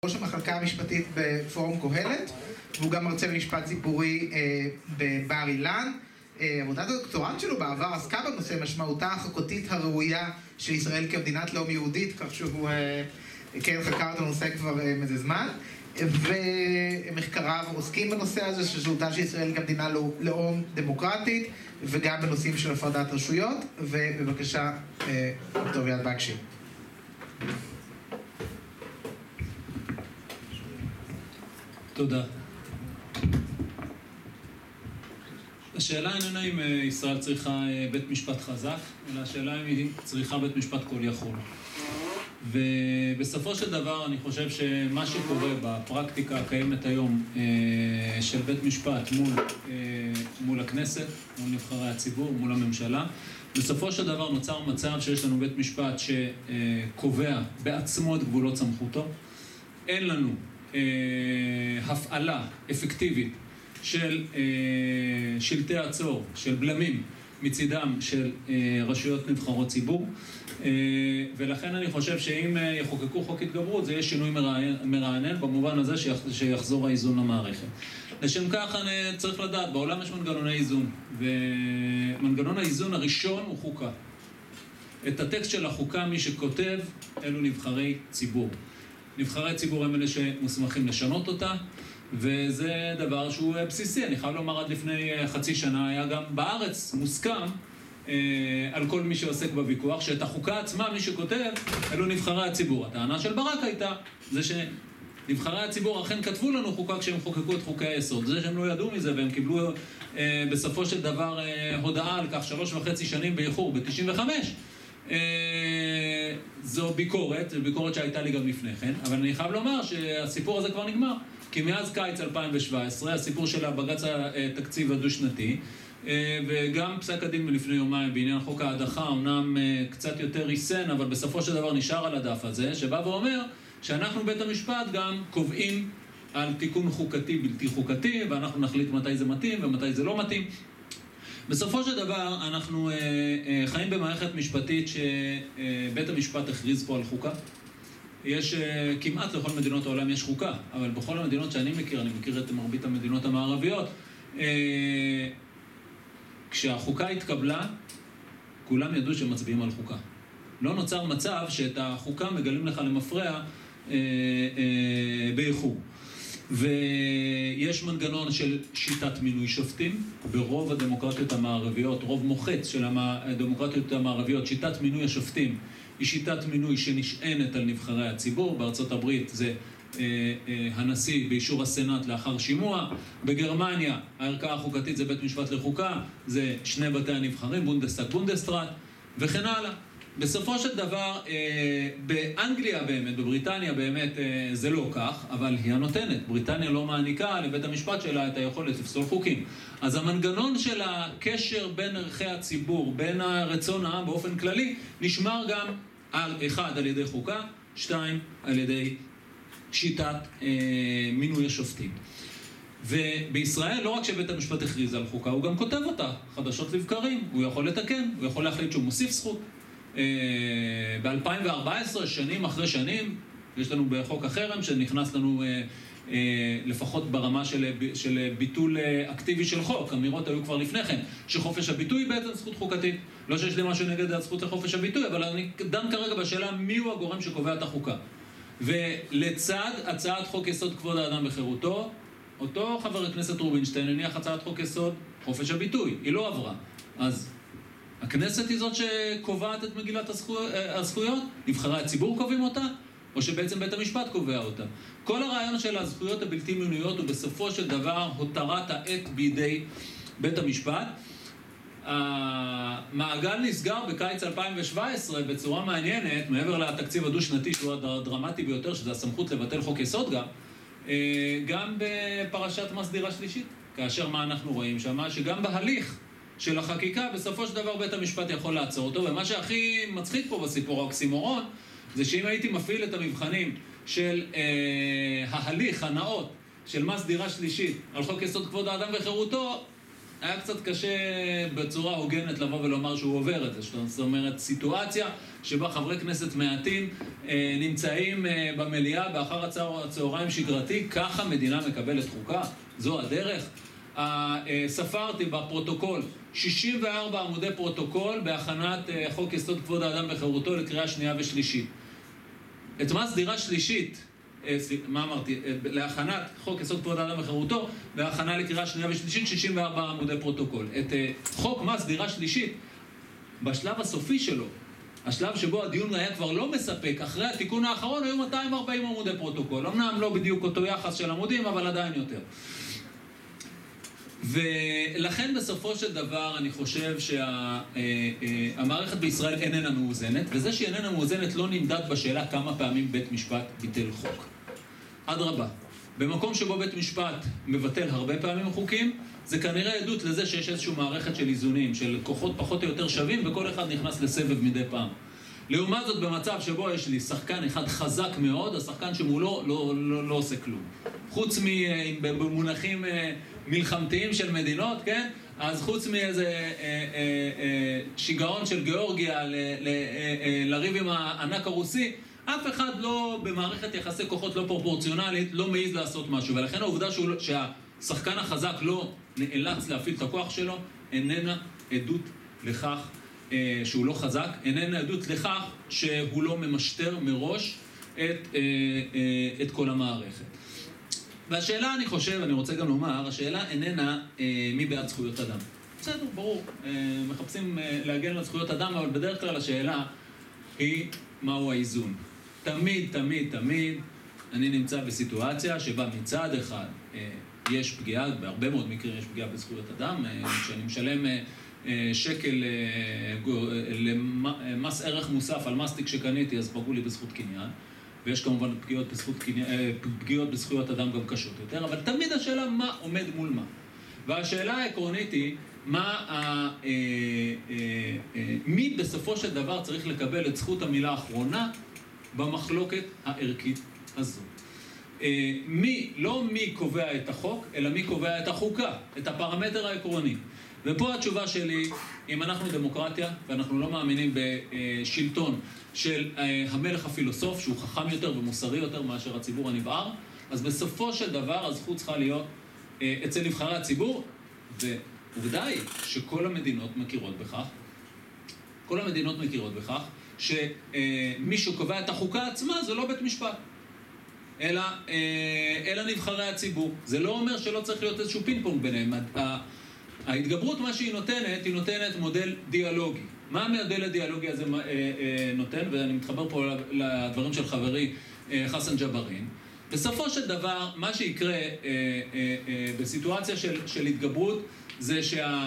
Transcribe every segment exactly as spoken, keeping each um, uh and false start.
ראש המחלקה המשפטית בפורום קהלת, והוא גם מרצה במשפט ציבורי בבר אילן. עבודת הדוקטורט שלו בעבר עסקה בנושא משמעותה החוקתית הראויה של ישראל כמדינת לאום יהודית, כך שהוא כן חקר את הנושא כבר מזה זמן, ומחקריו עוסקים בנושא הזה של זהותה של ישראל כמדינה לאום דמוקרטית, וגם בנושאים של הפרדת רשויות. ובבקשה, דוקטור אביעד בקשי. תודה. השאלה איננה אם ישראל צריכה בית משפט חזק, אלא השאלה אם היא צריכה בית משפט כל יכול. ובסופו של דבר אני חושב שמה שקורה בפרקטיקה הקיימת היום של בית משפט מול, מול הכנסת, מול נבחרי הציבור, מול הממשלה, בסופו של דבר נוצר מצב שיש לנו בית משפט שקובע בעצמו את גבולות סמכותו. אין לנו הפעלה אפקטיבית של שלטי עצור, של בלמים מצידם של רשויות נבחרות ציבור, ולכן אני חושב שאם יחוקקו חוק התגברות זה יהיה שינוי מרענן במובן הזה שיחזור האיזון למערכת. לשם כך אני צריך לדעת, בעולם יש מנגנוני איזון, ומנגנון האיזון הראשון הוא חוקה. את הטקסט של החוקה מי שכותב אלו נבחרי ציבור. נבחרי ציבור הם אלה שמוסמכים לשנות אותה, וזה דבר שהוא בסיסי. אני חייב לומר, עד לפני חצי שנה היה גם בארץ מוסכם אה, על כל מי שעוסק בוויכוח, שאת החוקה עצמה מי שכותב אלו נבחרי הציבור. הטענה של ברק הייתה זה שנבחרי הציבור אכן כתבו לנו חוקה כשהם חוקקו את חוקי היסוד. זה שהם לא ידעו מזה והם קיבלו אה, בסופו של דבר אה, הודעה על כך שלוש וחצי שנים באיחור ב-תשעים וחמש. זו ביקורת, זו ביקורת שהייתה לי גם לפני כן, אבל אני חייב לומר שהסיפור הזה כבר נגמר, כי מאז קיץ אלפיים שבע עשרה, הסיפור של הבג"ץ התקציב הדו-שנתי, וגם פסק הדין מלפני יומיים בעניין חוק ההדחה, אמנם קצת יותר ריסן, אבל בסופו של דבר נשאר על הדף הזה, שבא ואומר שאנחנו בית המשפט גם קובעים על תיקון חוקתי בלתי חוקתי, ואנחנו נחליט מתי זה מתאים ומתי זה לא מתאים. בסופו של דבר אנחנו אה, אה, חיים במערכת משפטית שבית המשפט הכריז פה על חוקה. יש אה, כמעט לכל מדינות העולם יש חוקה, אבל בכל המדינות שאני מכיר, אני מכיר את מרבית המדינות המערביות, אה, כשהחוקה התקבלה, כולם ידעו שמצביעים על חוקה. לא נוצר מצב שאת החוקה מגלים לך למפרע אה, אה, באיחור. ויש מנגנון של שיטת מינוי שופטים, ברוב הדמוקרטיות המערביות, רוב מוחץ של הדמוקרטיות המערביות, שיטת מינוי השופטים היא שיטת מינוי שנשענת על נבחרי הציבור. בארצות הברית זה אה, אה, הנשיא באישור הסנאט לאחר שימוע, בגרמניה הערכאה החוקתית זה בית משפט לחוקה, זה שני בתי הנבחרים, בונדסטאג, בונדסטראט וכן הלאה. בסופו של דבר, אה, באנגליה באמת, בבריטניה באמת אה, זה לא כך, אבל היא הנותנת. בריטניה לא מעניקה לבית המשפט שלה את היכולת לפסול חוקים. אז המנגנון של הקשר בין ערכי הציבור, בין הרצון העם באופן כללי, נשמר גם על אחד, על ידי חוקה, שתיים, על ידי שיטת אה, מינוי השופטים. ובישראל לא רק שבית המשפט הכריז על חוקה, הוא גם כותב אותה, חדשות לבקרים, הוא יכול לתקן, הוא יכול להחליט שהוא מוסיף זכות. ב-אלפיים וארבע עשרה, שנים אחרי שנים, יש לנו בחוק החרם שנכנס לנו לפחות ברמה של, של ביטול אקטיבי של חוק. אמירות היו כבר לפני כן, שחופש הביטוי בעצם זכות חוקתית. לא שיש לי משהו נגד הזכות לחופש הביטוי, אבל אני דן כרגע בשאלה מיהו הגורם שקובע את החוקה. ולצד הצעת חוק יסוד כבוד האדם וחירותו, אותו חבר הכנסת רובינשטיין הניח הצעת חוק יסוד חופש הביטוי. היא לא עברה. אז הכנסת היא זאת שקובעת את מגילת הזכויות? נבחרי הציבור קובעים אותה? או שבעצם בית המשפט קובע אותה? כל הרעיון של הזכויות הבלתי מנויות הוא בסופו של דבר הותרת העט בידי בית המשפט. המעגל נסגר בקיץ אלפיים שבע עשרה בצורה מעניינת, מעבר לתקציב הדו-שנתי שהוא הדרמטי ביותר, שזה הסמכות לבטל חוק יסוד גם, גם בפרשת מס דירה שלישית, כאשר מה אנחנו רואים שם? שגם בהליך של החקיקה, בסופו של דבר בית המשפט יכול לעצור אותו, ומה שהכי מצחיק פה בסיפור האוקסימורון, זה שאם הייתי מפעיל את המבחנים של אה, ההליך הנאות של מס דירה שלישית על חוק יסוד כבוד האדם וחירותו, היה קצת קשה בצורה הוגנת לבוא ולומר שהוא עובר את זה. זאת אומרת, סיטואציה שבה חברי כנסת מעטים אה, נמצאים אה, במליאה באחר הצהריים שגרתי, ככה מדינה מקבלת חוקה? זו הדרך? אה, אה, ספרתי בפרוטוקול, שישים וארבעה עמודי פרוטוקול בהכנת אה, חוק יסוד כבוד האדם וחירותו לקריאה שנייה ושלישית. את מס דירה שלישית, מה אמרתי, להכנת חוק יסוד כבוד האדם וחירותו, בהכנה לקריאה שנייה ושלישית, שישים וארבעה עמודי פרוטוקול. את חוק מס דירה שלישית, בשלב הסופי שלו, השלב שבו הדיון היה כבר לא מספק, אחרי התיקון האחרון היו מאתיים וארבעים עמודי פרוטוקול. אמנם לא בדיוק אותו יחס של עמודים, אבל עדיין יותר. ולכן בסופו של דבר אני חושב שהמערכת בישראל איננה מאוזנת, וזה שהיא איננה מאוזנת לא נמדד בשאלה כמה פעמים בית משפט ביטל חוק. אדרבה, במקום שבו בית משפט מבטל הרבה פעמים חוקים, זה כנראה עדות לזה שיש איזושהי מערכת של איזונים, של כוחות פחות או יותר שווים, וכל אחד נכנס לסבב מדי פעם. לעומת זאת, במצב שבו יש לי שחקן אחד חזק מאוד, השחקן שמולו לא, לא, לא עושה כלום. חוץ ממונחים מלחמתיים של מדינות, כן? אז חוץ מאיזה אה, אה, אה, שיגעון של גיאורגיה ל, ל, אה, לריב עם הענק הרוסי, אף אחד לא, במערכת יחסי כוחות לא פרופורציונלית, לא מעיז לעשות משהו. ולכן העובדה שהוא, שהשחקן החזק לא נאלץ להפעיל את הכוח שלו, איננה עדות לכך אה, שהוא לא חזק, איננה עדות לכך שהוא לא ממשטר מראש את, אה, אה, את כל המערכת. והשאלה, אני חושב, אני רוצה גם לומר, השאלה איננה אה, מי בעד זכויות אדם. בסדר, ברור. אה, מחפשים אה, להגן על זכויות אדם, אבל בדרך כלל השאלה היא מהו האיזון. תמיד, תמיד, תמיד אני נמצא בסיטואציה שבה מצד אחד אה, יש פגיעה, בהרבה מאוד מקרים יש פגיעה בזכויות אדם, אה, כשאני משלם אה, אה, שקל אה, למס ערך מוסף על מסטיק שקניתי, אז פגעו לי בזכות קניין. ויש כמובן פגיעות בזכות, פגיעות בזכויות אדם גם קשות יותר, אבל תמיד השאלה מה עומד מול מה. והשאלה העקרונית היא, מה ה, אה, אה, אה, מי בסופו של דבר צריך לקבל את זכות המילה האחרונה במחלוקת הערכית הזו. אה, מי, לא מי קובע את החוק, אלא מי קובע את החוקה, את הפרמטר העקרוני. ופה התשובה שלי, אם אנחנו דמוקרטיה, ואנחנו לא מאמינים בשלטון של המלך הפילוסוף, שהוא חכם יותר ומוסרי יותר מאשר הציבור הנבער, אז בסופו של דבר הזכות צריכה להיות אצל נבחרי הציבור, ועובדה היא שכל המדינות מכירות בכך, כל המדינות מכירות בכך, שמי שקובע את החוקה עצמה זה לא בית משפט, אלא, אלא נבחרי הציבור. זה לא אומר שלא צריך להיות איזשהו פינג פונג ביניהם. ההתגברות, מה שהיא נותנת, היא נותנת מודל דיאלוגי. מה המודל הדיאלוגי הזה נותן? ואני מתחבר פה לדברים של חברי חסן ג'בארין. בסופו של דבר, מה שיקרה בסיטואציה של, של התגברות, זה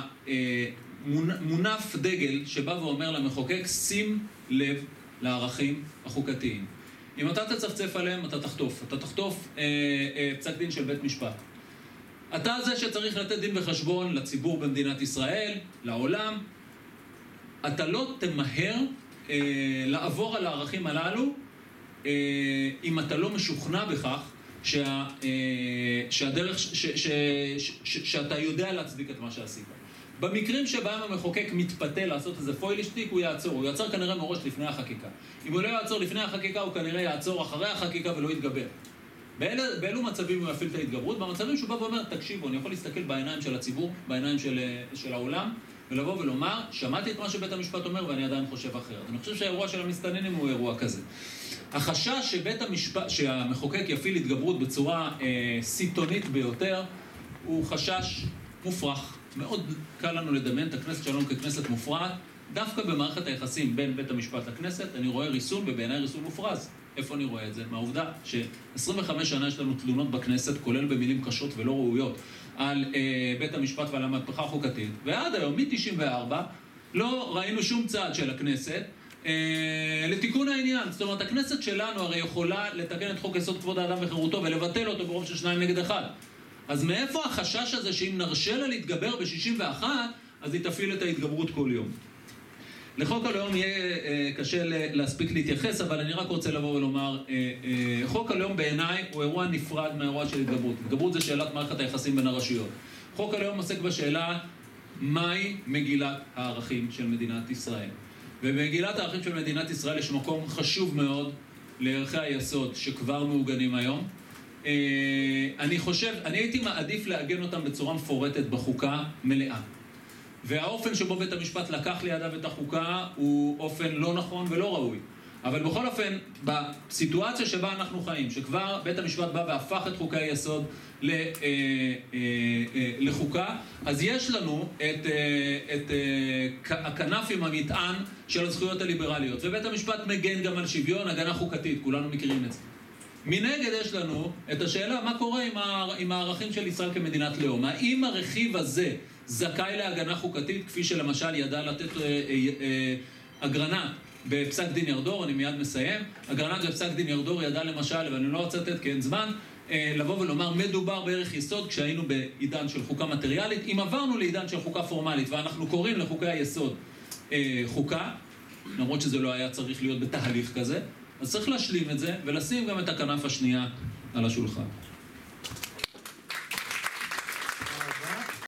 שהמונף דגל שבא ואומר למחוקק, שים לב לערכים החוקתיים. אם אתה תצפצף עליהם, אתה תחטוף. אתה תחטוף אה, אה, פסק דין של בית משפט. אתה זה שצריך לתת דין וחשבון לציבור במדינת ישראל, לעולם. אתה לא תמהר אה, לעבור על הערכים הללו, אה, אם אתה לא משוכנע בכך שה, אה, שהדרך, ש, ש, ש, ש, ש, שאתה יודע להצדיק את מה שעשית. במקרים שבהם המחוקק מתפתה לעשות איזה פוילישטיק, הוא יעצור. הוא יעצור כנראה מראש לפני החקיקה. אם הוא לא יעצור לפני החקיקה, הוא כנראה יעצור אחרי החקיקה ולא יתגבר. באילו, באילו מצבים הוא יפעיל את ההתגברות? במצבים שהוא בא ואומר, תקשיבו, אני יכול להסתכל בעיניים של הציבור, בעיניים של, של העולם, ולבוא ולומר, שמעתי את מה שבית המשפט אומר ואני עדיין חושב אחרת. אני חושב שהאירוע של המסתננים הוא אירוע כזה. החשש שבית המשפט, שהמחוקק יפעיל התגברות בצורה אה, סיטונית ביותר, הוא חשש מופרך. מאוד קל לנו לדמיין את הכנסת שלנו ככנסת מופרעת. דווקא במערכת היחסים בין בית המשפט לכנסת, אני רואה ריסון, ובעיניי ריסון מופרז. איפה אני רואה את זה? מהעובדה ש-עשרים וחמש שנה יש לנו תלונות בכנסת, כולל במילים קשות ולא ראויות, על אה, בית המשפט ועל המהפכה החוקתית, ועד היום, מ-תשעים וארבע, לא ראינו שום צעד של הכנסת אה, לתיקון העניין. זאת אומרת, הכנסת שלנו הרי יכולה לתקן את חוק יסוד כבוד האדם וחירותו ולבטל אותו ברוב של שניים נגד אחד. אז מאיפה החשש הזה שאם נרשה לה להתגבר ב-שישים ואחת, אז היא תפעיל את ההתגברות כל יום? לחוק הלאום יהיה אה, קשה להספיק להתייחס, אבל אני רק רוצה לבוא ולומר, אה, אה, חוק הלאום בעיניי הוא אירוע נפרד מהאירוע של התגברות. התגברות זה שאלת מערכת היחסים בין הרשויות. חוק הלאום עוסק בשאלה מהי מגילת הערכים של מדינת ישראל. ובמגילת הערכים של מדינת ישראל יש מקום חשוב מאוד לערכי היסוד שכבר מעוגנים היום. אני חושב, אני הייתי מעדיף לעגן אותם בצורה מפורטת בחוקה מלאה. והאופן שבו בית המשפט לקח לידיו את החוקה הוא אופן לא נכון ולא ראוי. אבל בכל אופן, בסיטואציה שבה אנחנו חיים, שכבר בית המשפט בא והפך את חוקי היסוד לחוקה, אז יש לנו את, את הכנף עם המטען של הזכויות הליברליות. ובית המשפט מגן גם על שוויון, הגנה חוקתית, כולנו מכירים את זה. מנגד יש לנו את השאלה מה קורה עם הערכים של ישראל כמדינת לאום. האם הרכיב הזה זכאי להגנה חוקתית, כפי שלמשל ידע לתת אגרנט בפסק דין ירדור, אני מיד מסיים. אגרנט בפסק דין ירדור ידע למשל, ואני לא רוצה לתת כי אין זמן, לבוא ולומר מדובר בערך יסוד כשהיינו בעידן של חוקה מטריאלית. אם עברנו לעידן של חוקה פורמלית ואנחנו קוראים לחוקי היסוד חוקה, למרות שזה לא היה צריך להיות בתהליך כזה, אז צריך להשלים את זה ולשים גם את הכנף השנייה על השולחן.